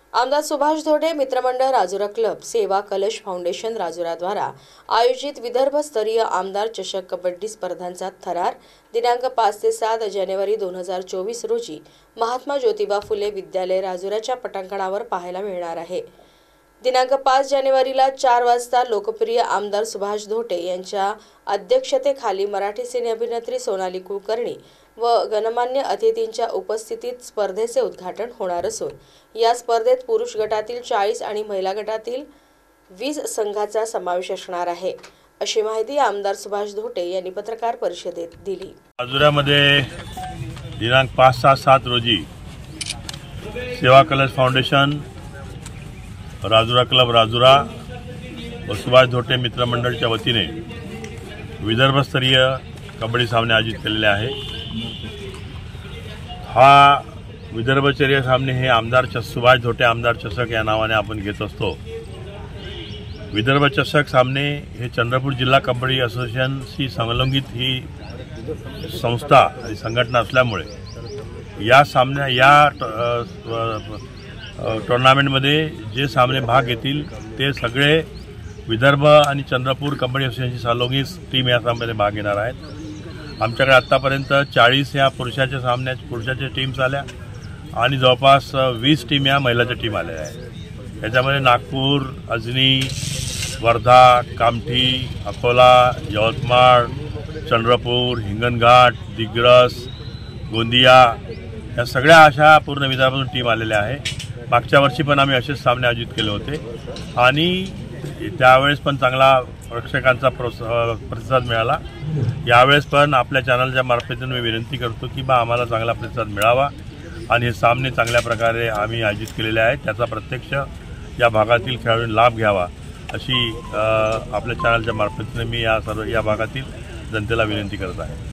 आमदार सुभाष धोटे मित्रमंडळ राजुरा क्लब सेवा कलश फाउंडेशन राजुरा द्वारा आयोजित विदर्भ स्तरीय आमदार चषक कबड्डी स्पर्धांचा थरार दिनांक 5 ते 7 जानेवारी 2024 रोजी महात्मा ज्योतिबा फुले विद्यालय राजुराच्या पटांगणावर पाहायला मिळणार आहे। दिनांक 5 जानेवारीला 4 वाजता लोकप्रिय आमदार सुभाष धोटे यांच्या अध्यक्षतेखाली मराठी सिने अभिनेत्री सोनाली कुलकर्णी व गणमान्य अतिथींच्या उपस्थितीत स्पर्धेचे उद्घाटन होणार असून या स्पर्धेत पुरुष गटातील 40 आणि महिला गटातील 20 संघाचा समावेश असणार आहे, अशी माहिती आमदार सुभाष धोटे यांनी पत्रकार परिषदेत दिली। राजुरामध्ये दिनांक 5, 6, 7 रोजी सेवा कलश फाउंडेशन राजुरा क्लब राजुरा व सुभाष धोटे मित्रमंडळच्या वतीने विदर्भस्तरीय कबड्डी सामने आयोजित केलेले आहे। हा विदर्भस्तरीय सामने हे सुभाष धोटे आमदार चषक या नावाने आपण घेत असतो। विदर्भ चषक सामने हे चंद्रपूर जिल्हा कबड्डी असोसिएशनशी संलग्नित ही संस्था आणि संघटना असल्यामुळे या टुर्नामेंटमध्ये जे सामने भाग घेतील ते सगळे विदर्भ आणि चंद्रपूर कबड्डी असोसिएशनची संलग्नित टीम या सामन्यामध्ये भाग घेणार आहेत। आमच्याकडे आतापर्यंत 40 या पुरुषाच्या टीम्स आल्या आणि जवळपास 20 टीम या महिलाच्या टीम आल्या आहेत। याच्यामध्ये नागपूर, अजनी, वर्धा, कामठी, अकोला, यवतमाळ, चंद्रपूर, हिंगणघाट, दिग्रस, गोंदिया या सगळ्या अशा पूर्ण विदर्भातून टीम आलेल्या आहे। मागच्या वर्षी पण आम्ही असेच सामने आयोजित केले होते आणि त्यावेळेस पण चांगला प्रेक्षकांचा प्रतिसाद मिळाला। यावेळेस पण आपल्या चॅनलच्या मार्फतीने मी विनंती करतो की आम्हाला चांगला प्रतिसाद मिळावा आणि हे सामने चांगल्या प्रकारे आम्ही आयोजित केलेले आहेत, त्याचा प्रत्यक्ष या भागातील खेळाडूंनी लाभ घ्यावा अशी आपल्या चॅनलच्या मार्फतीने मी या भागातील जनतेला विनंती करत आहे।